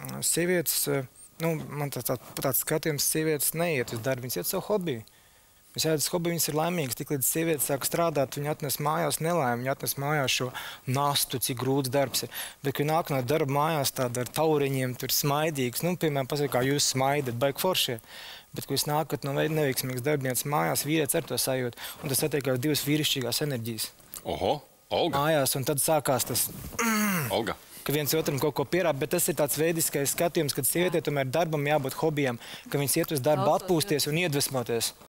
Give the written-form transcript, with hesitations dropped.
sievietes, man tāds skatījums, sievietes neiet uz darbu, viņas iet savu hobiju. Viņas iet uz hobiju, viņas ir laimīgas, tik līdz sievietes sāk strādāt, viņi atnes mājās nelaimi, viņi atnes mājās šo nastu, cik grūts darbs ir. Bet, kad nāk no darba mājās tāda ar tauriņiem, tur smaidīgs, piemēram, pasaka, kā jūs smaidat, baigi foršie. Bet, kad jūs nākat no neveiksmīgas darbnieces mājās, vīrietis ar to sajūt, un tas attiek jau divas vīrišķīgās enerģijas. Oho, Olga. Mājās, un tad sākās tas... Olga. Ka viens otram kaut ko pierāda, bet tas ir tāds veidiskais skatījums, kad sievietē tomēr darbam jābūt hobijam, ka viņas iet uz darbu atpūsties un iedvesmoties.